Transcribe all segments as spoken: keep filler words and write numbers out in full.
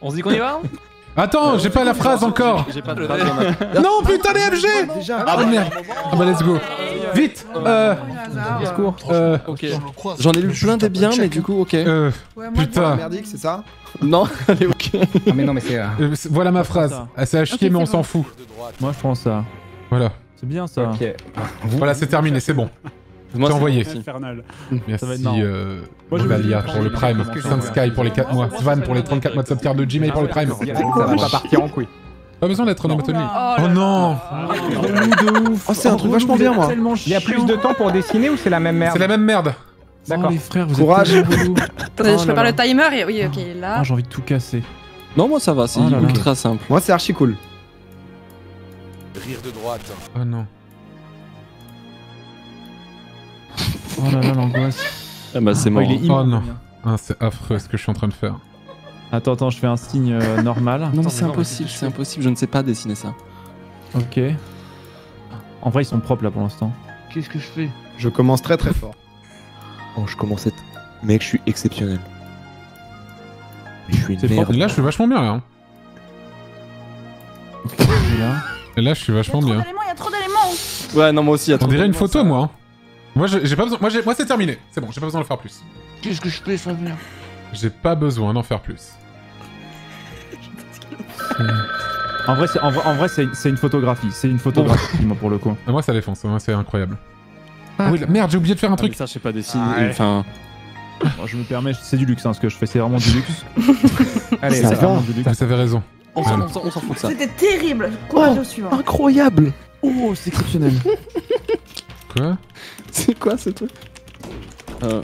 On se dit qu'on y va? Attends, j'ai pas la phrase encore. J'ai pas de phrase dans ma... Non, putain, les F G. Ah bah merde. Ah bah let's go. Vite. Euh... Discours. Euh... Ok. J'en ai lu plein des biens, mais du coup, ok. Euh... Putain. Merdique, c'est ça? Non, allez, ok. Ah mais non mais c'est... Euh... Euh, voilà ma phrase. Ah, c'est à chier, mais on s'en fout. Moi je prends ça. Voilà. C'est bien ça. Ok. Voilà, c'est terminé, c'est bon. Moi, c'est envoyé. Infernal. Merci va être marrant. euh, Moi, je Valia vais- pour le Prime, Sunsky pour les quatre mois, Svan pour les trente-quatre mois de subtier de Gmail pour le Prime. Ça va pas partir en couille. Pas besoin d'être onomatonique. Oh Oh là non. Oh, c'est un truc vachement bien, moi. Il y a plus de temps pour dessiner ou c'est la même merde? C'est la même merde. D'accord. les frères, vous Courage. êtes tellement relous. Attendez, Oh je là prépare là. le timer et oui, ok, là. Ah, j'ai envie de tout casser. Non, moi ça va, c'est Oh là là. ultra simple. Moi, c'est archi cool. Rire de droite. Oh non. Oh là là, l'angoisse. Ah bah c'est Oh, mort. il est Oh immense. non. Ah, c'est affreux ce que je suis en train de faire. Attends, attends, je fais un signe euh, normal. Non mais c'est impossible, c'est impossible, je ne sais pas dessiner ça. Ok. En vrai, ils sont propres là pour l'instant. Qu'est-ce que je fais? Je commence très très fort. Oh, je commence à être... Mec, je suis exceptionnel. Mais je suis C'est une merde. Là, je suis vachement bien là. hein. Et là. Et là, je suis vachement Il y a trop bien. d'éléments, il y a trop d'éléments. Ouais, non, moi aussi, il y a On trop dirait une d'éléments, photo, ça. moi. hein. Moi, je- j'ai pas besoin. Moi, j'ai- moi c'est terminé. C'est bon, j'ai pas besoin de le faire plus. Qu'est-ce que je fais, ça vient? J'ai pas besoin d'en faire plus. En vrai, c'est en vrai, en vrai, c'est c'est une photographie. C'est une photographie, moi, pour le coup. Ah, moi, ça défonce. Moi, c'est incroyable. Ah oui, la- merde, j'ai oublié de faire un Ah, mais truc. ça, je sais pas dessiner. Ah ouais. Enfin, Bon, je me permets, c'est du luxe, hein, ce que je fais, c'est vraiment du luxe. Allez, Ça ça va. va. du luxe. Vous avez raison. on s'en on s'en- on s'en fout de ça. C'était terrible. Courage au suivant. Incroyable! Oh, c'est exceptionnel. Quoi? C'est quoi ce truc? Euh...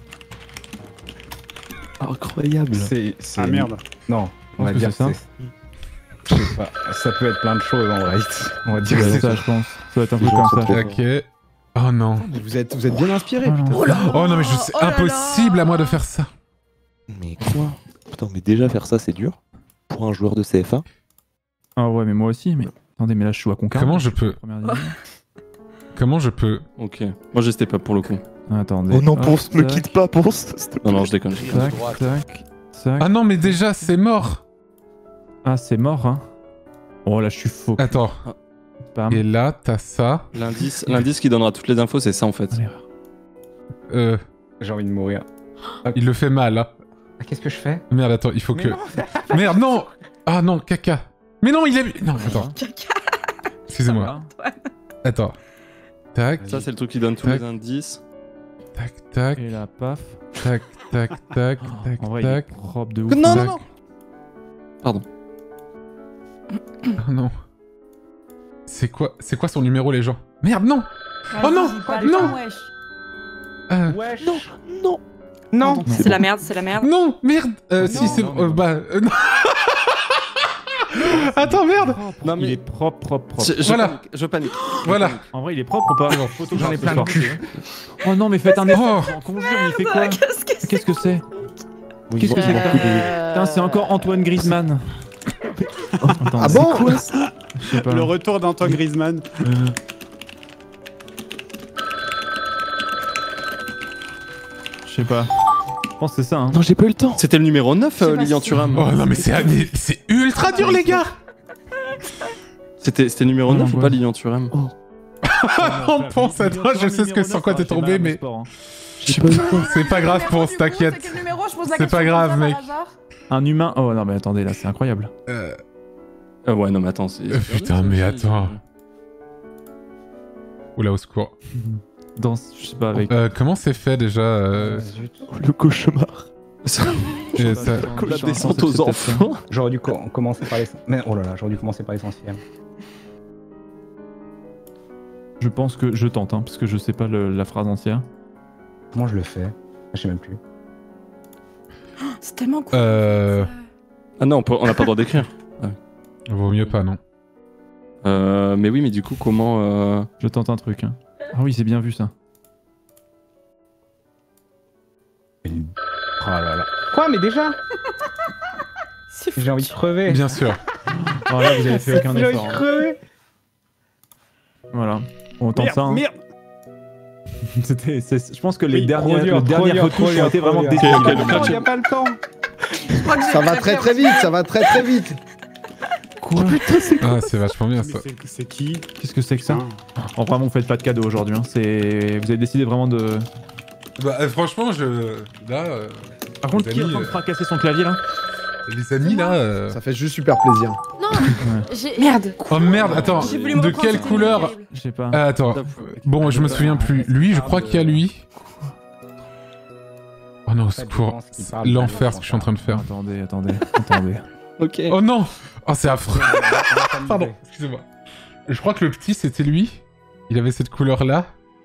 Incroyable. C'est... c'est- Ah merde. Non, on va pense que dire c'est ça. que c'est... Je sais pas, ça peut être plein de choses en vrai. On va dire que C'est c'est ça, je pense. Ça va être un peu comme ça. Ok. Oh non. Mais vous êtes, vous êtes bien inspiré, Oh non. putain. Oh là. Oh non, mais je c'est Oh là là. impossible à moi de faire ça. Mais quoi? Putain, mais déjà faire ça, c'est dur. Pour un joueur de C F A. Ah ouais, mais moi aussi, mais... Attendez, mais là, je suis à Concarne. Comment je peux Première division. Comment je peux Ok. Moi, je sais pas pour le coup. Attendez. Oh non, Hop, Ponce, me tac, quitte pas, Ponce. s'il te plaît. Non, non, je déconne. Tac, tac, tac. Ah non, mais déjà, c'est mort. Ah, c'est mort, hein. Oh là, je suis faux. Attends. Bam. Et là, t'as ça. L'indice, l'indice qui donnera toutes les infos, c'est ça en fait. Allez. Euh, J'ai envie de mourir. il le fait mal. Hein. Ah, qu'est-ce que je fais? Merde, attends, il faut Mais que... non. Merde, non. Ah non, caca. Mais non, il est... Non, attends. Excusez-moi. Attends. Tac, Ça, c'est le truc qui donne tous Tac. les indices. tac, tac, Et là, paf. tac, tac, tac, tac, En vrai, il est tac. propre de ouf. Non, non, tac. non. Pardon. Ah non. C'est quoi, c'est quoi son numéro, les gens? Merde, non. Oh non, non. Euh, Wesh. Non, non. Non. C'est la merde, c'est la merde. non, merde. Euh, si, c'est... non, euh, non. bah... euh, non. Attends, merde. Non, Il mais est propre, propre, propre. je, je Voilà. panique. Je panique. Voilà. En vrai, il est propre ou pas? J'en ai plein le cul. Oh non, mais faites un effort. Oh. En conjure, il fait quoi? Qu'est-ce que c'est? Qu'est-ce que c'est? Oui, Qu'est-ce que bon, c'est bon, que coup de- Euh, Putain, c'est encore Antoine Griezmann. Attends, Ah c'est bon? quoi ça? Je sais pas. Le retour d'Antoine Griezmann. Euh, Je sais pas. Je pense que c'est ça, hein. Non, j'ai pas eu le temps. C'était le numéro neuf, euh, pas Lilian si- Thuram. Oh non, mais c'est mais c'est ultra dur, les gars. C'était c'était numéro Oh, neuf ou ouais. pas, Lilian Thuram? On pense à toi, je sais ce que sur quoi t'es tombé, mais J'ai pas eu le temps. c'est pas grave, numéro, pense, du coup, c'est t'inquiète. quel numéro? Je pose la C'est question pas grave, comme ça, mec. par hasard. Un humain. Oh non, mais attendez, là, c'est incroyable. Euh, Euh, ouais, non, mais attends. c'est- Euh, putain, mais attends. Oula, au secours. Dans, je sais pas, avec. Euh, comment c'est fait déjà euh, Le cauchemar. et ça- La descente aux enfants. J'aurais dû co- commencer par l'essentiel. Mais oh là là, j'aurais dû commencer par l'essentiel. Je pense que je tente, hein, parce que je sais pas le- la phrase entière. Comment je le fais? Je sais même plus. C'est tellement cool. Euh, Ah non, on peut- on n'a pas le droit d'écrire. Vaut mieux pas, non. Euh, mais oui, mais du coup, comment... euh, Je tente un truc. Hein. Ah oui, c'est bien vu ça. Oh là là. Quoi, mais déjà? C'est fou. J'ai envie de crever. Bien sûr. Oh là, vous avez fait aucun J'ai envie effort. de hein. crever. Voilà. On tente ça. Hein. Merde. C'était, c'est- je pense que les Oui, dernières, trop dur, les trop dernières dur, retouches trop dur, ont été trop vraiment dur. décisives. Ok, ok, Non, donc là, il y a pas le temps. crois que j'ai Ça va très très vite, ça va très très vite. Quoi? Ah, c'est vachement bien Mais ça. c'est- C'est qui Qu'est-ce que c'est que ça? Oh, vraiment, vous faites pas de cadeau aujourd'hui. Hein. C'est... Vous avez décidé vraiment de... Bah, euh, franchement, je. Là. euh, Par contre, les qui est en amis, train de euh, fracasser son clavier là? Les amis, là. euh, Ça fait juste super plaisir. Non, j'ai... Merde. Oh merde, attends. J'ai voulu me De reprendre, quelle c'était couleur? horrible. Je sais pas. Ah, attends. Bon, je me souviens plus. Lui, je crois qu'il y a lui. Oh non, au secours. L'enfer, ce que je suis en train de faire. Attendez, attendez, attendez. Ok. Oh non! Oh, c'est affreux. Pardon, excusez-moi. Je crois que le petit, c'était lui. Il avait cette couleur-là.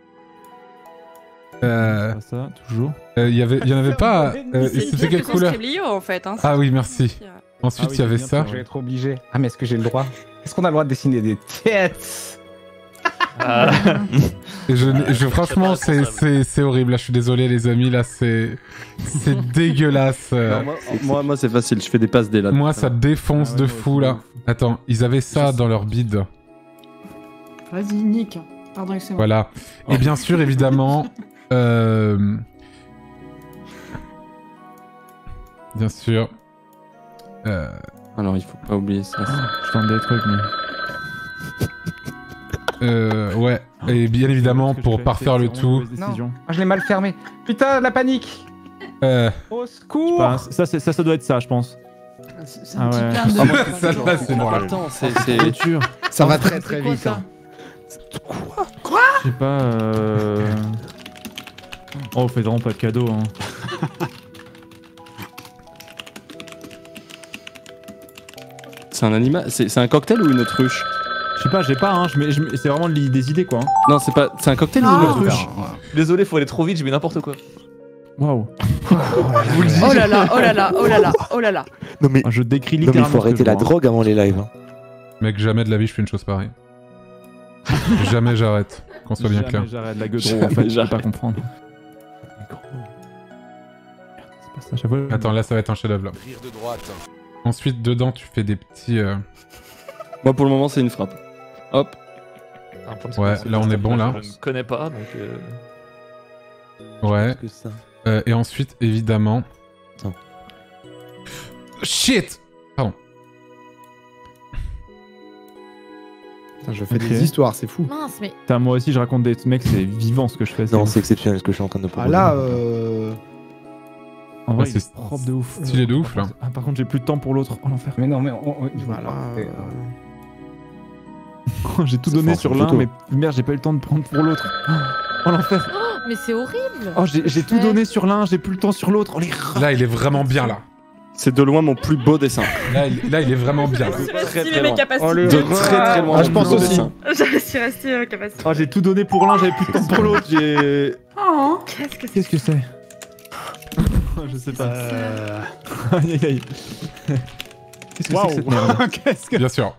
Euh... Pas ça, toujours. euh, Il y avait, il y en avait pas. euh, C'est C'était pire quelle que son couleur? Scriblio, en fait. Hein. Ah oui, merci. C'est- Ensuite, Ah oui, il y avait bien ça. sûr. Je vais être obligé. Ah, mais est-ce que j'ai le droit? Est-ce qu'on a le droit de dessiner des têtes? Et je, je, franchement, c'est c'est- c'est horrible. Là, je suis désolé, les amis. Là, c'est c'est dégueulasse. euh. Non, moi, moi, moi, c'est facile, je fais des passes dès là. Moi, ça défonce Ah ouais, de moi fou aussi, là. de fou. Attends, ils avaient ça dans leur bide. Vas-y, Nick. Pardon, excusez-moi. Voilà. Et bien sûr, évidemment. euh, Bien sûr. Euh... Alors, il faut pas oublier ça. Je tente des trucs, mais... Euh, ouais, et bien évidemment, Ce que je pour fais, parfaire c'est le vraiment tout, une mauvaise décision. Ah, je l'ai mal fermé. Putain, la panique. euh, Au Je sais secours. pas, ça, c'est- ça, ça doit être ça, je pense. C'est c'est Ah un petit ouais. plein de... ça, là, c'est bon. Pas là. le temps, c'est c'est dur. Ça va très très C'est quoi, vite. ça hein. Je sais pas, euh... Oh, vous faites vraiment pas de cadeau, hein. C'est un animal, c'est c'est un cocktail ou une autruche? Je sais pas, j'ai pas, hein, je mets, je mets- c'est vraiment li- des idées, quoi. hein. Non, c'est pas, c'est un cocktail ou une autruche? Désolé, faut aller trop vite, je mets n'importe quoi. Waouh. Oh là là, oh là là, oh là là, oh là là. Non mais, Ah, je décris non, mais littéralement il faut ce que arrêter je la vois, hein. drogue avant les lives. Hein. Mec, jamais de la vie je fais une chose pareille. Jamais j'arrête, qu'on soit bien Jamais clair. J'arrête la gueule de Jamais en fait, je peux j'arrête. pas comprendre. C'est pas ça, j'avoue. Attends, là ça va être un chef-d'œuvre là. Ensuite, dedans, tu fais des petits. euh, Moi, pour le moment, c'est une frappe. Hop. Ouais, là on est bon là. Je ne connais pas, donc. Euh... Ouais. Que ça. Euh, et ensuite, évidemment. Attends. Shit! Putain, je fais Ok. des histoires, c'est fou. Mince, mais... Putain, moi aussi, je raconte des mecs, c'est vivant ce que je fais. Non, ouf. c'est exceptionnel ce que je suis en train de Ah proposer. là, euh... En vrai, Ouais, il est c'est propre de ouf. stylé de ouf là. Ah, par contre, j'ai plus de temps pour l'autre. Oh, l'enfer. Mais non, mais on, on- il faut Voilà. pas- euh, J'ai tout C'est donné fort, sur c'est l'un, photo. mais merde, j'ai pas eu le temps de prendre pour l'autre. Oh, l'enfer. Oh, mais c'est horrible. Oh, j'ai j'ai tout Ouais. donné sur l'un, j'ai plus le temps sur l'autre. Oh, les rats. Là, il est vraiment bien là. C'est de loin mon plus beau dessin. Là, il, là, il est vraiment bien là. Surestime mes capacités. Oh, le- De très très loin. Ah, je mon pense plus beau aussi. dessin. Je surestime mes capacités. Oh, j'ai tout donné pour l'un, j'avais plus de temps pour l'autre. J'ai. Oh, qu'est-ce que c'est? Qu'est-ce que c'est? Je sais pas. Euh... Aïe aïe aïe. Qu'est-ce que c'est que cette merde? Qu'est-ce que... Bien sûr.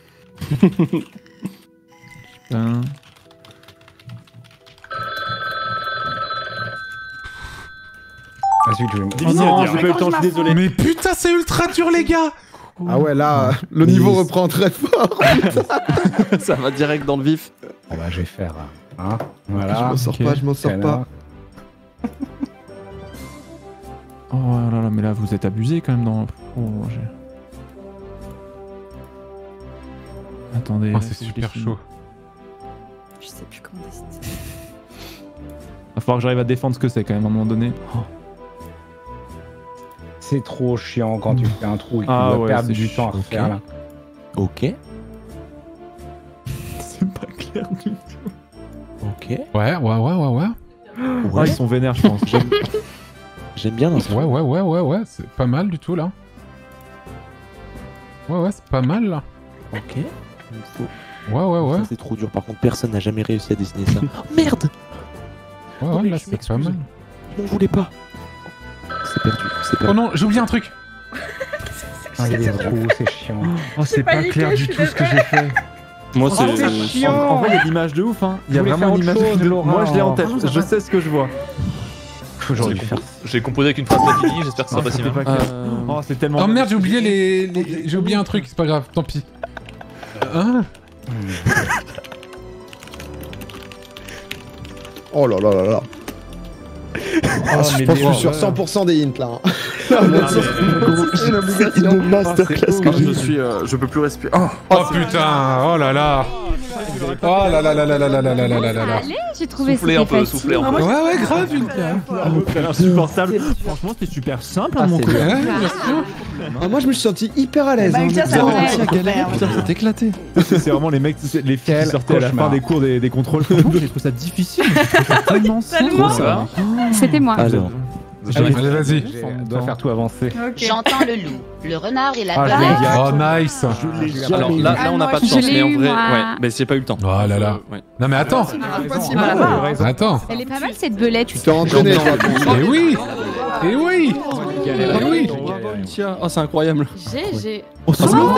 Putain. Vas-y, je vais me- Oh non, j'ai pas eu le temps, je suis désolé. Mais putain, c'est ultra dur, les gars! Ah ouais, là, le niveau reprend très fort. Ça va direct dans le vif. Bon, bah, je vais faire. Hein, Je voilà. m'en sors ok. pas, je m'en sors C'est pas. là. Oh là là, mais là vous êtes abusé quand même dans. Oh, j'ai- Attendez. Oh, là, c'est faut que je super dessine. chaud. Je sais plus comment dessiner. Va falloir que j'arrive à défendre ce que c'est quand même à un moment donné. Oh. C'est trop chiant quand tu fais un trou et que Ah tu dois ouais, perdre c'est du temps à chiant, refaire ok. là. Ok, C'est pas clair du tout. ok. Ouais, ouais, ouais, ouais, ouais. Ah, Ouais, ils sont vénères, je pense. j'aime j'aime bien dans ce Ouais, ouais, ouais, ouais, ouais. C'est pas mal du tout là. Ouais, ouais, c'est pas mal là. Ok. Il faut- Ouais, ouais, ouais. Ça, c'est trop dur. Par contre, personne n'a jamais réussi à dessiner ça. Oh, merde! Ouais, Non, ouais, mais là, je c'est m'excuse. pas mal. Je m'en voulais pas. C'est perdu, c'est Oh perdu. non, j'ai oublié un truc. Ah, les trous, c'est chiant. Oh, c'est pas paniqué, clair je du suis tout ce que j'ai fait. Moi, Oh, c'est. c'est En, chiant. en vrai, il y a l'image de ouf, hein. Il y a Je voulais vraiment une faire image autre chose, de. Laurent. Moi, je l'ai en tête. Ah, ça Je va. sais ce que je vois. J'aurais dû faire. J'ai composé avec une phrase latine, j'espère que ça Oh, va pas si c'était mal. pas clair. Euh, Oh, c'est tellement. Oh bien. merde, j'ai oublié les. les- J'ai oublié un truc, c'est pas grave, tant pis. Hein? Oh là là là là. Ah, je pense que je suis sur cent pour cent des hints là. hein. C'est une masterclass que Oh, je j'ai. suis, euh, je peux plus respirer. Oh, Oh putain, oh là là. Oh là là là là là là là là là là là là. Allez, j'ai trouvé Soufflez ça un peu, soufflez un peu. Ouais ouais grave une C'est insupportable. Franchement, c'était super simple, hein, mon coup. Ouais, bien sûr. Ah, moi je me suis senti hyper à l'aise. Bah, hein. ça, ça Vous va. avez réussi à galérer. putain, c'est éclaté. C'est vraiment les mecs, les filles qui sortaient à la fin des cours des, des contrôles. Franchement, j'ai trouvé ça difficile. mais j'ai trouvé ça tellement Tellement. simple. Ça va C'était moi. Alors, Allez, vas-y. On doit faire tout avancer. J'entends le loup, le renard et la Ah, je l'ai belette. dit. Oh nice. Alors là, là, on n'a Ah, pas de moi, chance, je l'ai mais en eu, vrai, moi. ouais, mais j'ai pas eu le temps. Oh là là. Ouais. Non mais attends. Attends. Elle est pas mal cette belette. Tu t'es entraîné toi. Eh oui. Eh oui. Eh oui. Tiens, oh, c'est incroyable. J'ai, j'ai. Eh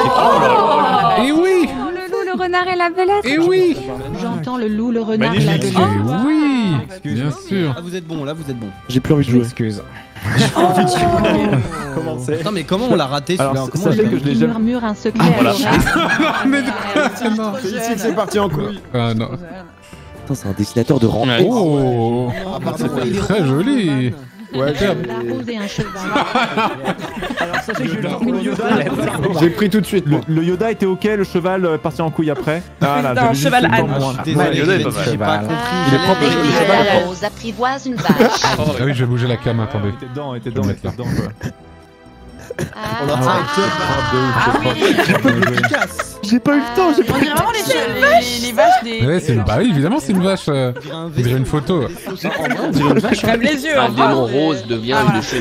oui. Oh, le loup, le renard et la belette. Eh oui. J'entends le loup, le renard et la Magnifique. belette. Eh oui. Bien sûr. Ah, vous êtes bon, là, vous êtes bon. j'ai plus envie de jouer. Excuse. Comment c'est Non, mais comment on l'a raté celui-là? Alors, Comment on sachez l'a que je l'ai Qui jamais. murmure un secret à voilà. l'oreille. Non. C'est ici que c'est parti en couille. Ah non. Putain, c'est un dessinateur de rang. Ouais. Oh. Ah, pardon. Très joli. Ouais, j'ai- La rose et un cheval. Alors, sachez que le Yoda, j'ai pris tout de suite. le, moi. le Yoda était ok, le cheval euh, parti en couille après. Ah là, Putain, j'avais juste cheval le temps âne. de moi. Désolé, Yoda est j'ai pas j'ai pas mal. compris. Il est propre, le Et cheval est la propre. rose apprivoise une vache. Ah oui, je vais bouger la cam, attendez. On était dedans, on était Je vais dedans, on me était mettre dedans quoi. Ah, On a ah, Ah oui. J'ai pas eu le temps, j'ai pas On dirait vraiment les, les, les vaches des. Ouais, c'est une... Bah oui, évidemment, c'est une vache. euh, On dirait une photo. Même les yeux. Un hein. lion rose devient Ah, voilà.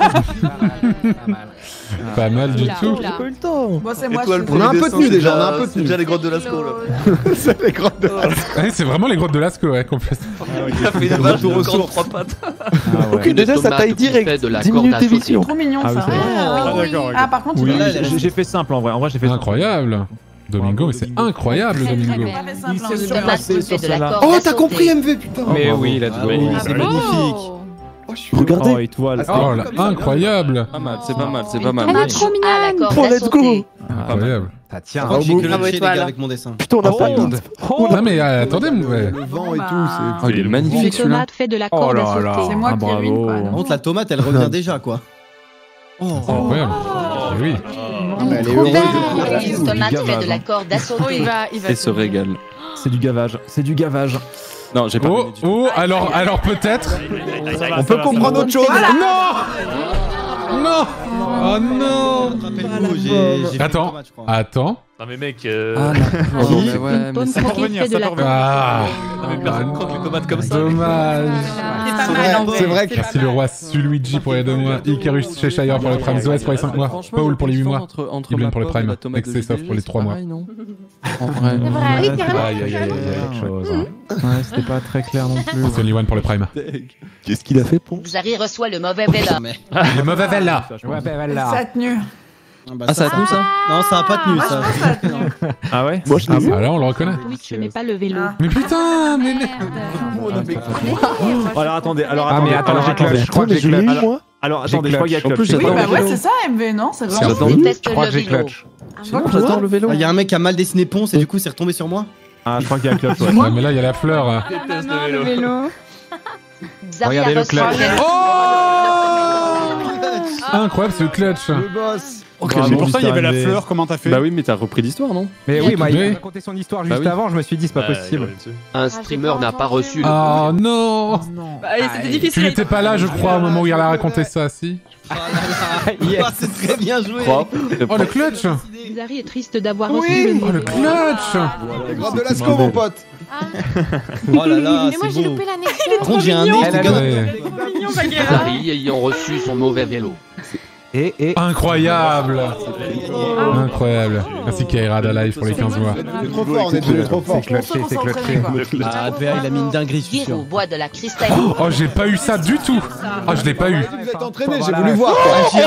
Pas mal du tout. Oula. eu le temps. Bon, c'est moi. Étoile je- On a un peu tenu déjà, on a un peu C'est tenu. déjà les grottes de Lascaux là. C'est les grottes de Ouais, c'est vraiment les grottes de Lascaux, ouais, complètement. Il a fait une vache de corps de trois pattes. Ok, déjà ça taille direct. dix minutes d'émission. Trop mignon Ah oui, ça. c'est vrai. Ah, oui. Ah, par contre, Oui, il est- j'ai- j'ai fait simple en vrai. En vrai, j'ai fait simple. Incroyable. Domingo, mais c'est incroyable, Très, très Domingo. belle. Pas fait simple, hein, Le c'est tomate bien. fait de la corde Oh, à t'as sauter. compris M V, putain. Mais oui, let's go. oui, Ah, c'est beau. magnifique. Oh, je suis Regardez. Oh, étoile. Oh là, incroyable. Pas mal, c'est pas mal, c'est pas mal. Elle est trop À la mignonne. corde Oh, à let's sauter. go. Incroyable. Ça Je tient. crois que j'ai Oh, que bravo, le les étoile. gars avec mon dessin. Putain, on a pas de honte. Non mais euh, attendez, ouais. Le vent et tout, Oh, c'est. il est Une magnifique celui-là. tomate fait de la Oh corde à là là. sauter. C'est moi Ah, qui ai win, bravo. quoi. Par contre, la tomate, elle revient déjà, quoi. Oh, Incroyable. Eh oui. Elle est Trop heureuse belle. de Une tout. tomate gavage, fait de la hein. corde à Oh, il sauter. va, il va. Et se régale. C'est du gavage. C'est du gavage. Non, j'ai pas. Oh, oh, alors, alors peut-être. On peut comprendre autre chose. Non. Non. Oh non. rappelle-vous, j'ai j'ai fait Attends. une tomate, je crois. Attends. Non mais mec, euh... Ah, non. Oh, mais ouais, Une mais pomme ça- croquée fait de la corde. Ah. non, mais personne croque les tomates comme ça. Dommage. C'est pas C'est mal vrai, en vrai. c'est vrai que- pas Merci mal. le roi Suluigi pour les deux mois, Icarus Cheshire pour les Prime, Zoès pour les cinq mois, Franchement, Paul pour les huit mois, entre, entre Iblin ma pour les pomme Prime, et la tomate de Excess Off G G, pour les c'est trois mois. pareil, non En vrai. C'est vrai. Oui, carrément. Aïe aïe aïe aïe aïe. Quelque chose. hein. Ouais, c'était pas très clair non plus. C'est Only One pour les Prime. Qu'est-ce qu'il a fait, Pon? Xari reçoit le mauvais vélo. Mais- Le mauvais Vella. Ouais, ben Ça voilà. a tenu. Ah, bah, Ah, ça a tenu ça Non, ça a pas tenu, Moi, je ça. pense que ça a tenu. Ah ouais Moi je l'ai vu. Ah là on le reconnaît. Twitch n'est pas le vélo. Ah. Mais putain, mais... Oh, alors attendez, alors Ah, attendez. mais attends, alors, j'ai attendez. clutch. Je crois que j'ai je l'ai clutch. eu, moi. Alors J'ai attendez, je crois qu'il y a clutch. En plus, clutch. Oui, j'adore bah le ouais, vélo. c'est ça, M V, non? C'est C'est vraiment. j'adore Je le déteste Je crois le que j'ai vélo. clutch. J'adore le vélo. Il y a un mec qui a mal dessiné Ponce et du coup, c'est retombé sur moi. Ah, je crois qu'il y a clutch. ouais. Ouais, mais là il y a la fleur. Ah, non, le vélo. Xari Regardez le reçoit clutch. le- Incroyable ce clutch. Le boss. Ok, Bravo, j'ai pour ça, il y avait la Mister fleur, M V. comment t'as fait Bah oui, mais t'as repris l'histoire, non Mais oui, moi, il Oui. a raconté son histoire Bah juste oui. avant, je me suis dit, c'est pas possible. Un streamer n'a pas reçu le... Oh non. Bah, c'était Tu difficile. n'étais pas là je crois au moment où il a raconté ça, si. Ah là là. Ah, c'est très bien joué. Propre. Oh le clutch. Xari est triste d'avoir Oui. reçu le Oh le mauvais clutch. Les grottes de Lascaux, mon pote. Oh là là, Mais moi c'est j'ai beau. loupé l'anecdote. Par contre, j'ai un nez, Elle ce a gars. Ouais. Trop mignon, Baguera. Xari ayant reçu son mauvais vélo. Et, et... Incroyable. Incroyable. Merci Kaira Live pour les quinze mois. On est trop fort, on est tous trop forts. C'est clutché, c'est clutché. Ah, P A, il a mis une dinguerie, je suis sûr. Giroud boit de la cristalline. Oh j'ai pas eu ça du tout. Oh je l'ai pas eu. Vous êtes entraîné, j'ai voulu voir. quoi.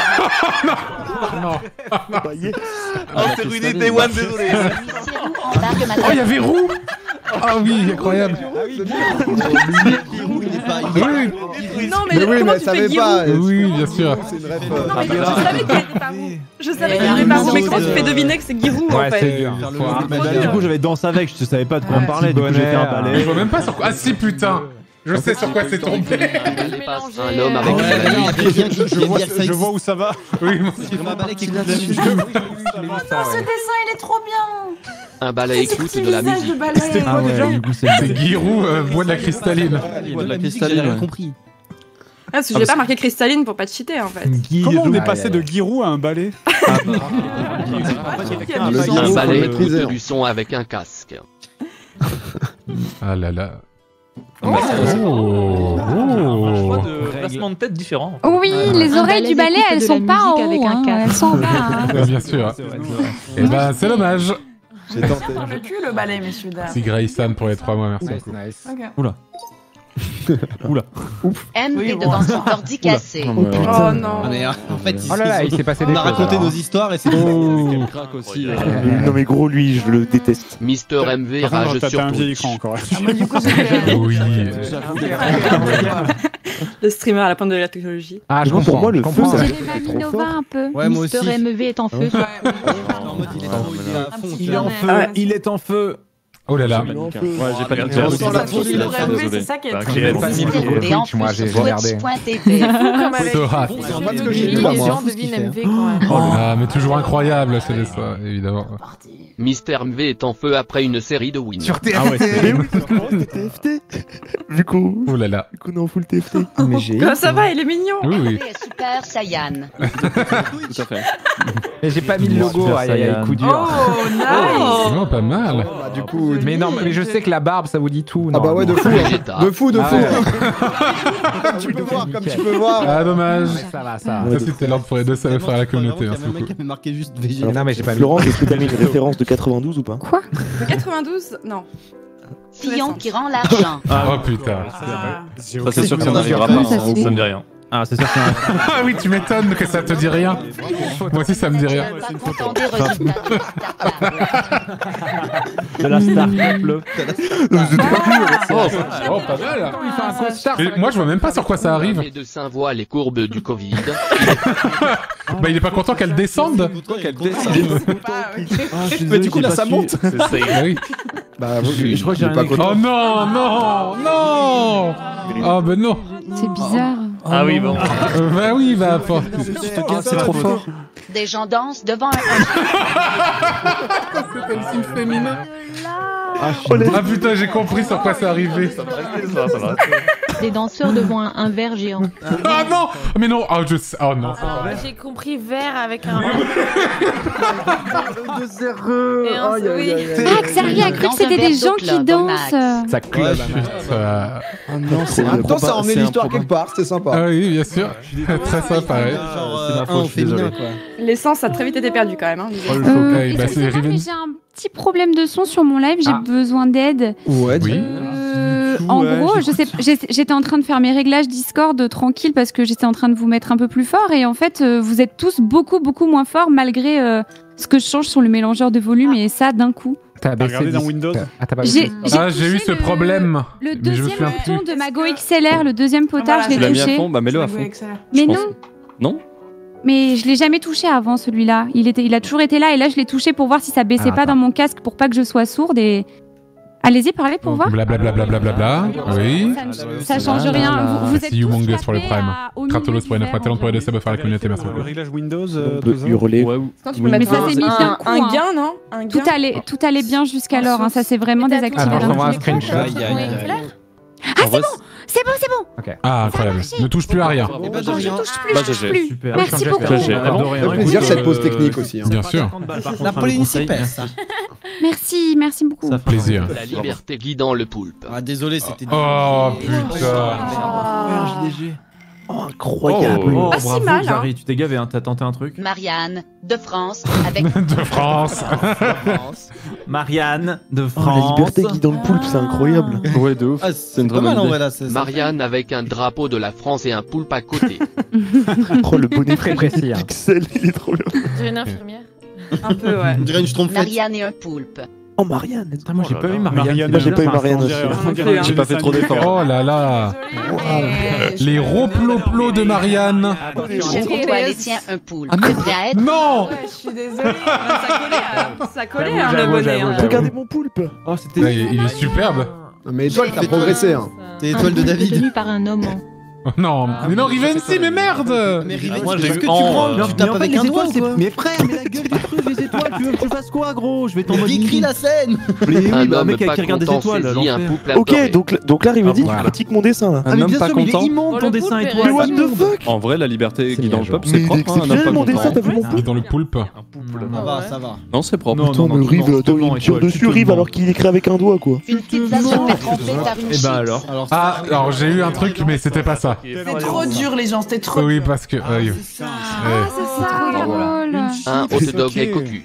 Oh, c'est ruiné Day One, désolé. Embarque ma Oh il y avait Roux. Ah oui incroyable. Il est pas- il est- Oui Non, mais Mais oui, comment mais tu ça fais savait Giroud pas. oui bien sûr. C'est une ref. Non, euh, mais je savais qu'il était pas bon. Je savais qu'il était pas bon, mais comment tu fais deviner que c'est Giroud en Ouais, c'est fait? dur. Faire le- Faut un- Mais bah, du coup, j'avais dansé avec, je savais pas de quoi on Un parlait, petit du coup j'ai fait un bonheur. Je balai. vois même pas sur quoi. Ah si putain. Je sais sur quoi c'est tombé. Un homme avec Ouais, un mais balai. non, il y a quelqu'un qui- Je vois, ça je existe. vois où ça va. Oui, moi C'est un balai qui écoute la musique. Ce dessin, il est trop bien. Un balai écoute de la musique. C'était Ah quoi ouais, déjà du coup, c'est C'est Giroud, euh, bois de la cristalline. Il de la musique, cristalline, j'ai rien ouais. compris. Ah, parce que j'ai pas marqué cristalline pour pas te cheater en fait. Comment on est Aïe, passé aïe, de aïe. Giroud à un balai Le Un Giroud, balai faut maîtriser, écoute hein. du son avec un casque. Ah là là. Ah, bah, c'est- Oh, Un choix oh. de placement de tête différent. Oui, les Un oreilles balai du balai, d'écoute elles de sont la pas en musique avec haut, un hein, casque. elles sont en bas. hein. Ouais, bien sûr. Et ben, c'est dommage. J'ai tenté. Dans le cul le balai, messieurs dames. C'est Grayson pour les trois mois, merci Nice, beaucoup. nice. Ok. M Oui, est bon. devant son ordi cassé. Oh, mais, euh, Oh non. On est- En fait, Oh là là, il s'est passé des on a choses, raconté alors. nos histoires et c'est tout. Quel crack aussi. euh. Non mais gros, lui, je le déteste. Mister M V Par contre, rage t'as sur un vieil Twitch. écran encore. Ah, moi, du coup, j'étais Oui. le streamer à la pointe de la technologie. Ah, je comprends. Pour moi, le feu, ça J'ai les Maminova un peu. Ouais, moi aussi. Mister M V est en feu. En mode, il est trop- il est à fond, petit tu Il est vois. en Ah feu, ouais. il est en feu. Oh là là. Ouais, j'ai pas de Regarde, j'ai on pas de- sent la désolé. folie, le vrai M V, Désolé. c'est ça qui est Bah, très j'ai bien. pas mis le Mister Twitch, et en moi, plus j'ai sur regardé. Twitch point T V. Comme avec Sora. C'est un match que les j'ai vu là, moi. gens devinent M V quand même. Ah, mais toujours incroyable, c'est ça, évidemment. Mister M V est en feu après une série de wins. Sur T Ah F T. Mais oui, parce que c'était T F T. Vu qu'on Oh là là. vu qu'on est en full T F T. Mais j'ai. Comment ça va, il est mignon. Oui, oui. Et Super Saiyan. Tout à fait. Mais j'ai pas mis le logo, Super aïe aïe aïe, Saiyan. coup dur. Oh, nice. Oh, pas mal. Bah, du coup. Mais non, mais je sais que la barbe, ça vous dit tout. Ah bah ouais, de fou. hein. Vegeta. De fou, de Ah fou. ouais. Comme tu peux voir, comme tu peux voir. Ah, dommage. Ça va, ça. Ça, c'était l'ordre pour les deux, ça va faire à la communauté. Il y Merci avait un mec beaucoup. qui avait marqué juste V G. Non, mais j'ai pas mis. Florence, est-ce que t'as mis une référence de quatre-vingt-douze ou pas? Quoi quatre-vingt-douze Non. Fillon qui rend l'argent. Oh putain. Ah. Ça, c'est sûr que ça n'arrivera pas. Ça hein. fait- Ça me dit rien. Ah, c'est sûr que c'est un. Ah oui, tu m'étonnes que ça te dit rien. Moi aussi, ça me dit rien. Pas content des résultats de la start-up. De la start-up, le. Oh, pas mal. Il fait un costard. Mais moi, je vois même pas sur quoi ça arrive. Les médecins voient les courbes du Covid. Bah, il est pas content qu'elle descende. Mais du coup, là, ça monte. Bah oui. Bah, vous, Je crois que j'ai il est pas rien content. Oh non, non, non. Oh bah non. C'est bizarre. Ah oui, bon. Euh, bah oui, bah pas. C'est trop fort. Des gens dansent devant un... C'est le signe féminin. Ah putain, j'ai compris sur quoi c'est arrivé. Ça va. Des danseurs devant un, un verre géant. Ah non. Mais non. Oh je sais. Oh non. J'ai compris vert avec un. De zéro. Et un- oui. Ah, Xari a cru que c'était des gens qui dansent. Ça cloche. Euh, En même temps, ça a emmené l'histoire quelque part, c'était sympa. Ah oui, bien sûr. Très sympa, ouais. Genre, C'est ma euh, faute, un au je suis désolé. féminin, quoi. L'essence a très vite été perdue quand même. Hein, Oh, le Euh, chocaille, bah c'est excusez-moi, mais Riven. j'ai un petit problème de son sur mon live, j'ai Ah. besoin d'aide. Ouais, Oui. Euh, en gros, je sais, j'ai- j'étais en train de faire mes réglages Discord euh, tranquille parce que j'étais en train de vous mettre un peu plus fort et en fait, euh, vous êtes tous beaucoup beaucoup moins forts malgré euh, ce que je change sur le mélangeur de volume et ça d'un coup. T'as baissé regardé dans dix- Windows Ah, t'as pas J'ai baissé. Ah, j'ai eu touché ce le- problème. Le Mais je me deuxième souviens bouton plus. de ma Go X L R, le deuxième potard, Ah, je Tu l'ai l'as mis à touché. fond, bah mets-le à fond. Mais je non, pense. Non. mais je l'ai jamais touché avant celui-là. Il était, il a toujours été là et là je l'ai touché pour voir si ça baissait Ah, pas attends. dans mon casque pour pas que je sois sourde et. Allez-y, parlez pour voir. Blablabla, blablabla. Oui. Ça, ça change rien. Vous, vous êtes Merci tous Humongous pour le tapés Prime. à- au milieu Kratolos du pour les neuf mois, verre, talent pour les deux en subs, faire la communauté, merci Le beaucoup. réglage Windows, On euh, peut Toza hurler. Ouais. Quand tu Oui, peux mais mettre ça un, s'est mis un- d'un coup, un hein. gain, non Un gain. Tout allait, tout allait bien jusqu'alors. Hein, ça s'est vraiment Mais t'as désactivé. tout- Attends, là. je t'envoie un screenshot. Aïe, aïe, aïe. En vrai, C'est bon, c'est bon. Ah, incroyable. Ne touche plus à rien. Mais pas de Non, je rien. touche plus, Bah, je touche G G. plus. Super. Merci J'espère. beaucoup. G G. Ah bon Adoré, Ça hein. fait plaisir Écoute, cette pause euh, technique aussi. hein. Bien sûr. La polynicipère, ça. Merci, merci beaucoup. Ça fait Plaisir. La liberté guidant le poulpe. Ah, désolé, c'était. Oh putain. Ah. Oh, incroyable. Oh, Pas si bravo, mal, hein. Xari, tu t'es gavé, hein, t'as tenté un truc. Marianne de France avec De France. Marianne de Oh, France. la liberté guidant le poulpe, c'est incroyable. Ouais, de ouf. Ah, C'est une pas très mal bonne en idée. vrai là. c'est- ça Marianne avec un drapeau de la France et un poulpe à côté. Oh, le bonnet Très précis. hein. pixel, il est trop bien. J'ai une infirmière. Un peu, ouais. On dirait une schtroumpfette. Marianne et un poulpe. Oh, Marianne. Putain, moi j'ai Oh pas là eu là. Marianne. Marianne, Moi, j'ai pas eu Marianne on aussi. dirait- on Non dirait plus, un hein. J'ai pas fait trop d'efforts. Oh là là. Les roplo-plo de Marianne. Toi, les tiens, un poulpe. Ah, mais- Prêt à être Non. Ouais, je suis désolée. Ça collait, hein. Ça collait hein, le J'avoue, bonnet. j'avoue, hein. j'avoue. Regardez mon poulpe. Oh, c'était. Là, il il est superbe. Mais toi, t'as progressé. Hein. C'est l'étoile de David. Tenu par un homme. Non, mais non, Rivency, mais merde. Mais Rivency, Moi, j'ai parce eu que tu en, prends, euh, tu tapes avec un doigt ou quoi? Mais frère, mais la gueule des trucs, les étoiles, tu veux que je fasse quoi, gros? Je vais t'en Mais mode. décris la scène. Mais oui, Un bah, un homme mec pas qui regarde des content étoiles, saisit un l'enfer. pouple à Ok, doré. donc, donc là, Rivency, tu Voilà. critiques mon dessin là. Ah, Un mais homme bien pas sûr, mais il est content. immonde Oh, ton le dessin poulpe est étoile. Mais what the fuck? En vrai, la liberté C'est qui est dans bien le peuple, joué. c'est Mais propre. Hein, un homme pas exceptionnel, mon dessin, content. t'as vu mon Il est pouce? dans le poulpe. Ça va, ça va. Non, c'est propre. Non, Putain, non, mais non, Rive, non, attends, non, il me tire toi, dessus, tu te Rive, mens. alors qu'il écrit avec un doigt quoi. Une pizza se fait tremper par une Et bah alors. Alors, Ah, alors j'ai eu un truc, mais c'était pas ça. C'est trop dur, les gens, c'était trop Oui, dur. parce que. ouais. Ah, c'est ça, drôle. Un hot dog est cocu.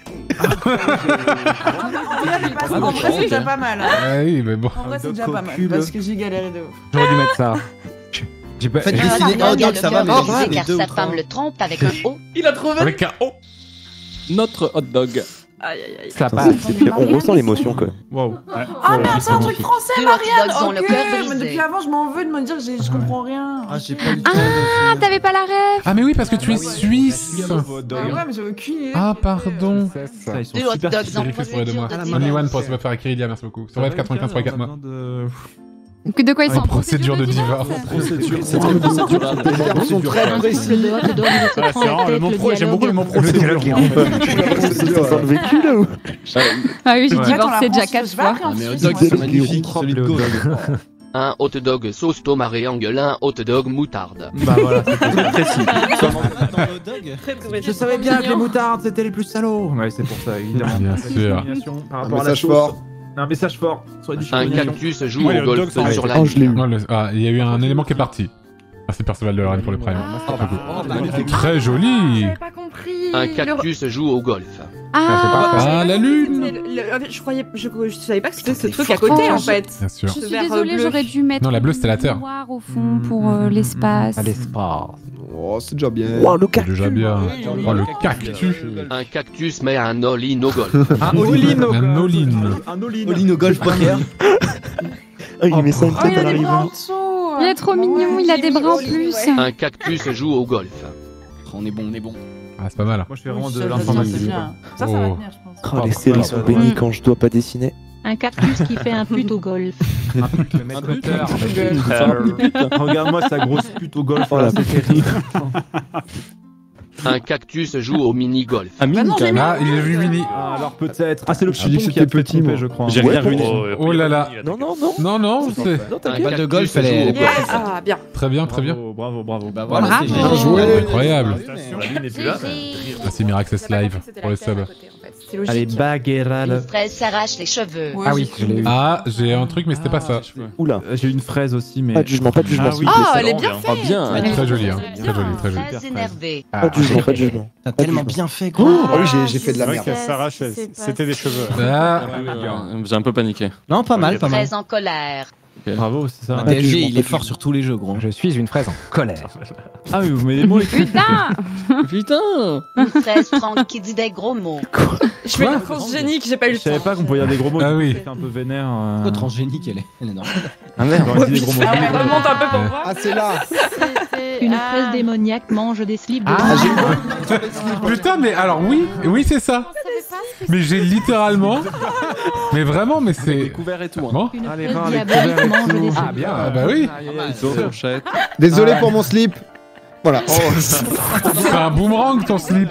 En vrai, c'est déjà pas mal. hein. Ah oui, mais bon. En vrai, c'est déjà pas mal. Cocu, Parce que j'ai galéré de ouf. J'aurais dû mettre ça. J'ai pas. Faites Un dessiner un homme a dog, le ça va, cœur mais brisé les car deux ou sa trois. femme le trompe avec un O. Il a trouvé. Avec un O. Notre hot dog. Aïe, aïe, aïe. Ça Putain, passe. c'est- c'est- On ressent l'émotion quoi. Waouh. Ah merde, c'est un truc français, Deux Marianne. hot dogs ont le Ok, cœur mais brisé. depuis avant, je m'en veux de me dire que j'ai- je comprends rien. Ah, j'ai pas eu le temps Ah, t'avais pas la rêve. Ah, mais oui, parce que tu es suisse. Ah ouais, mais j'ai aucune idée. Ah, pardon. Ça, ils sont Deux hot super dogs en Vérifie pour les deux mois. procédure de Only divorce. one pour se faire écrire, Ilia, merci beaucoup. Sur F quatre-vingt-quinze pour les quatre mois. De quoi ils sont En procédure de divorce. Procédure. C'est très procédural. Les termes sont très Un couple précis. de hot dogs se prend la tête, le J'aime beaucoup le mot dialogue. procédure. C'est dans le vécu là ou? Ah oui, j'ai Ouais. divorcé déjà quatre fois. Ah, mais hot dog, c'est magnifique. Celui de gauche. Un hot dog sauce tomate réangle, un hot dog moutarde. Bah voilà, c'était très précis. Très précis. Je savais bien que les moutardes c'était les plus salauds. Ouais, c'est pour ça, évidemment. Bien La sûr. discrimination par Un rapport à la message sauce. fort. Un message fort sur la Un discrimination. cactus joue Ouais, au le golf dog sans- sur la Oh, je l'ai eu. Oh, le- Ah, il y a eu un élément qui est parti. Merci Perceval de Lorraine pour le prime. Très joli. J'avais pas compris. Un Le- cactus joue au golf. Ah, Ah, la lune. Mais le- le- Je croyais, je, je savais pas que c'était ce truc à côté Oh, en je- fait. Bien sûr. je suis vert désolée, bleu. j'aurais dû mettre. Non, la bleue, c'était la Terre. Noir au fond pour euh, l'espace. À l'espace. Oh, c'est déjà bien. Wow, le C'est cactus. déjà bien. Oh, le cactus. Un cactus met un all-in au golf. Un all-in au Un all-in. Un all-in. All-in au golf poker. Ah, il met ça une Oh, tête il à a des l'arrivée. bras en dessous. Il est trop mignon, il a des bras en plus. Un cactus joue au golf. On est bon, on est bon. Ah, c'est pas mal. Moi je fais vraiment Oui, de ça, l'informatique. c'est bien. Ça, ça va Oh. tenir, je pense. Oh, les séries sont bénies quand je dois pas dessiner. Un cactus qui fait un pute au golf. Le maître auteur. Regarde-moi sa grosse pute au golf. Oh, là, la c'est terrible. Un cactus joue au mini-golf. Un mini non, quand même. Ah, il est vu mini. Ah, alors peut-être. Ah, c'est le Je dis piton que qui a c'était fait petit, tromper, moi. je crois. J'ai rien vu. Oh là là. Non, non, non. Non, non, c'est. Non, Un t'inquiète. Balle de golf, cactus elle est- joue au golf. Yes. Ah, bien. Très bien, très bien. Bravo, bravo, bravo. Bah voilà, Bravo. c'est Bien génial. joué. Incroyable. La lune est plus là. Merci Miraccess Live pour le sub. C'est logique. Allez, Baguera. Une fraise s'arrache les cheveux. Ouais, Ah oui, j'ai- je l'ai eu. Ah, j'ai un truc, mais c'était pas ça. Oula. Euh, J'ai eu une fraise aussi, mais. Pas de jugement, pas de jugement. Ah s'il oui. vous plaît. Ah, elle est bien Oh, faite. bien. Elle est Très joli, hein. Très joli, très joli. Très énervé. Pas de jugement, pas de jugement. T'as tellement bien fait, quoi. Oh, oui, j'ai- j'ai fait de la merde. C'était des cheveux. Ah, Euh, J'ai un peu paniqué. Non, pas mal, pas mal. Fraise en colère. Bravo, c'est ça. Un Pas de D L G, jugement, il pas est de fort jugement. sur tous les jeux, gros. Je suis une fraise en colère. Ah oui, vous mettez des mots écrits. Putain. Putain. Une fraise franque qui dit des gros mots. Je fais une transgénique, j'ai pas eu Je le savais temps. pas qu'on pouvait dire des gros mots. Ah oui. C'est un peu vénère. euh. Pourquoi transgénique, elle est Elle est énorme. Ah merde, on dit des gros mots. Ah, mais remonte un peu pour voir. Ah, c'est là. Une fraise démoniaque mange des slips de Ah, loup. putain, mais alors oui, oui, c'est ça. Mais j'ai littéralement. Mais vraiment, mais c'est. Découvert et tout. Hein. Bon. Une Ah, les fraise reins, les diabolique couverts et mange tout. des Ah, slips. bien. Ah bah oui. Fourchette. Désolé pour mon slip. Voilà. C'est un boomerang ton slip.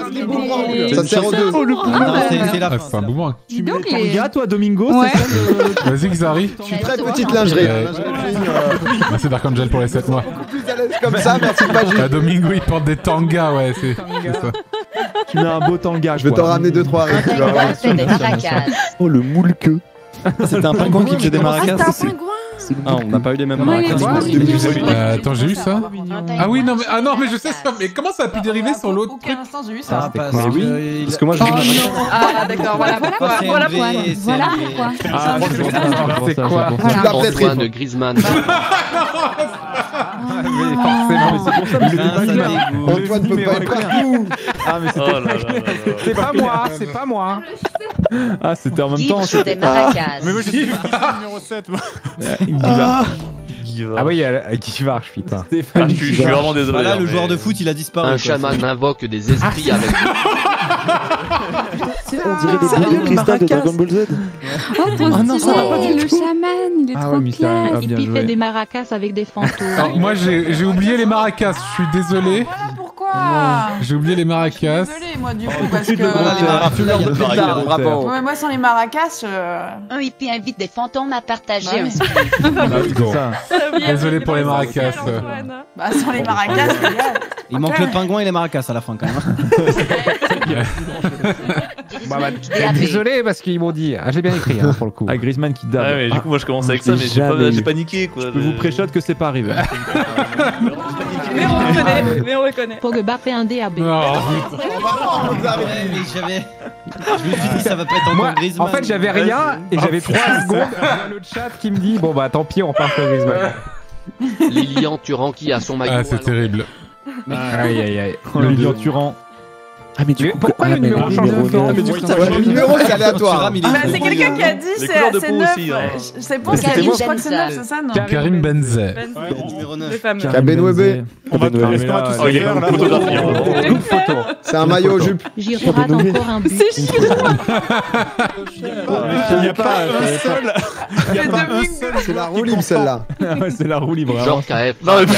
Ça sert aux deux. Non, c'est c'est la Ah, fin. c'est un boomerang. Dis donc, Ton les... gars, toi, Domingo, Ouais. c'est ça le- Vas-y, Xari. Je suis très petite lingerie. Euh, hein, lingerie fine, euh, Merci Darkangel pour les sept mois. plus à l'aise comme ça, merci Magic. Ah, Domingo, il porte des tangas, ouais, c'est c'est ça. Tu mets un beau tanga. Je vais t'en ramener deux trois. Un Rick, tu vas voir. pingouin fait des maracas. Oh, le moule queue. C'était un pingouin qui faisait des maracas. Ah, c'est un pingouin. Ah, on n'a pas eu les mêmes Comment il maracas. est Euh, attends, j'ai eu ça. Un Ah oui, non, mais, ah non, mais je sais maracas. ça. Mais comment ça a pu dériver sur l'autre truc? Aucun instant, j'ai eu ça. Ah, parce Mais oui, que il- parce que moi je Ah, d'accord, voilà Voilà pourquoi. c'est Voilà élevé, pourquoi. c'est Voilà élevé. pourquoi. Ah, c'est quoi Tu l'as peut-être Antoine Rick. Griezmann. Forcément, mais c'est pour ça que je l'ai Ah, ça pas dit. dégoûte. Antoine peut pas être partout. Ah, mais Oh c'était là là là là. c'est pas moi, c'est pas moi. Ah, c'était en même temps. Geek des maracas. Mais moi j'ai dit numéro sept. moi. Ah oui, qui marche, putain. Ah, je suis je suis vraiment désolé. Voilà, hein, le mais- joueur de foot, il a disparu. Un quoi. chaman invoque des esprits avec On dirait des boules de cristal de Dragon Ball Z. Oh, ton Ah non, ça va pas stylé, du le tout. chaman, il est Ah trop ouais, mystérieux. classe. Ah, bien Il joué. fait des maracas avec des fantômes. Alors, moi, j'ai j'ai oublié les maracas. Je suis désolé. Voilà pourquoi. J'ai oublié les Je maracas. suis désolée, moi, du coup, parce que. Voilà, les maracas, là, il y a plus tard. Bravo. Ouais, moi, sans les maracas, euh... Un hippie invite des fantômes à partager Bah, un oui. souvenir. Ah, c'est Bon. ça. Désolé pour les maracas. Bah, sans les maracas, les gars. Il manque le pingouin et les maracas à la fin quand même. Bah, bah, désolé parce qu'ils m'ont dit. Ah, j'ai bien écrit hein, pour le coup. Ah, Griezmann qui dab. Ah ouais, du coup, moi je commence avec ça, mais j'ai Jamais pas- eu. j'ai paniqué quoi. Je vous préchote que c'est pas arrivé. Mais on reconnaît, mais on reconnaît. Pogba fait un D A B. Non. Mais j'avais. Je me suis dit, ça va pas être encore Moi, Griezmann. en fait, j'avais rien et j'avais trois secondes. Il y a le chat qui me dit bon bah tant pis, on part sur Griezmann. Lilian Turan qui a son maillot. Ah, c'est à terrible. Aïe aïe aïe. Le Lilian Turan. Ah mais du coup, pourquoi ah, le mais numéro le change de numéro forme neuf. Mais du coup, Ouais, le numéro, c'est aléatoire. Bah, c'est quelqu'un qui a dit Les c'est couleurs de c'est peau neuf. aussi, hein. Je sais pas, Karim je crois que c'est Benzema. neuf, c'est ça, non Karim Benzé. Numéro Le neuf. fameux. Kabenwebe. On va Benoît. est-ce qu'on va tous Oh, il est faire, comme là photographie, hein. Une photo. C'est un maillot aux jupes. Giroud rate encore un but. C'est chiant. Il n'y a pas un seul. Il n'y a pas un seul. C'est la roue libre, celle-là. Ouais, c'est la roue libre. vraiment. Genre K F. Non, mais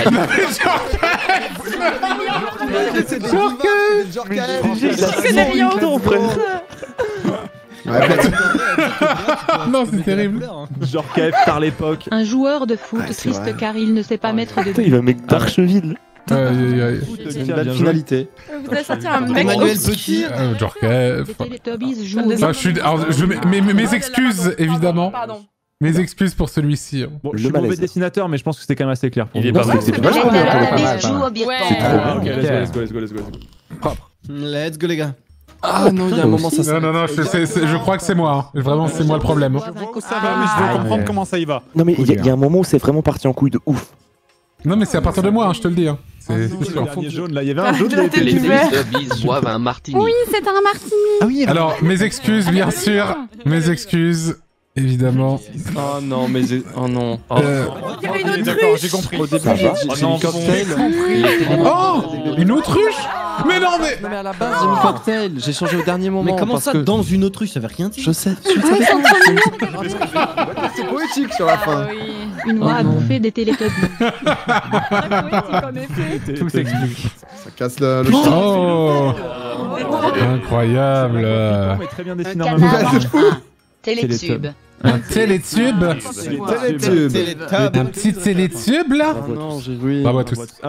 C'est des divas, c'est des Jorkaev. Je connais rien autour, Ouais, peut-être. Non, c'est terrible. Genre K F par l'époque. Un joueur de foot c'est triste vrai. car il ne sait pas mettre de Putain, but. il va mettre d'Archeville. Aïe, aïe, aïe. C'est une belle finalité. Vous allez sortir un mec Emmanuel obscur. Petit. Euh, Jorkaev. Les Teletubbies jouent Comme au des Ah, je suis. Alors, je mets- mes, mes- mes excuses, évidemment. Pardon. Mes excuses pour celui-ci. hein. Bon, Le je suis mauvais malaise. dessinateur, mais je pense que c'était quand même assez clair pour Il est vous. pas mal. C'est Les vachement bien. pas mal, pas Teletubbies mal. jouent au beer Ouais. pong. Ah, ok, let's go, let's go, let's go, let's go. Let's go les gars. Ah non, il y a un moment, ça Non, non, non, je, c'est- c'est- je crois que c'est moi. hein. Vraiment, c'est moi le problème. Ça va, mais je veux comprendre comment ça y va. Non mais il y, a- il y a un moment où c'est vraiment parti en couille de ouf. Non, mais c'est à partir de moi, hein, je te le dis. hein. C'est c'est Le sûr. dernier jaune, là, il y avait un jaune. La là, il était- tête Les du verre. Teletubbies boivent un martini. Oui, c'est un martini. Ah oui, Alors, mes excuses, bien sûr. Mes excuses, évidemment. Oh non, mais. Oh non. Euh, Il y avait une Ok, autruche. D'accord, j'ai compris. Au début, Ça j'ai va. j'ai- Oh j'ai non, mis cocktail. Oh, une autruche. Mais non, mais. Non, mais à la base, j'ai mis cocktail. J'ai changé au dernier moment. Mais comment parce ça, que... dans une autruche, ça veut rien dire. Je sais. Je Ouais, savais. c'est trop mignon. C'est poétique sur la fin. Une oie a bouffé des Teletubbies. Tout s'explique. Ça casse le, le Oh, incroyable. mais très bien dessiné en Un même temps. canard c'est fou. mange un Télétube. Un télétube. Télétube. Un petit télétube là. Oh non, j'ai oui. Bravo à tous.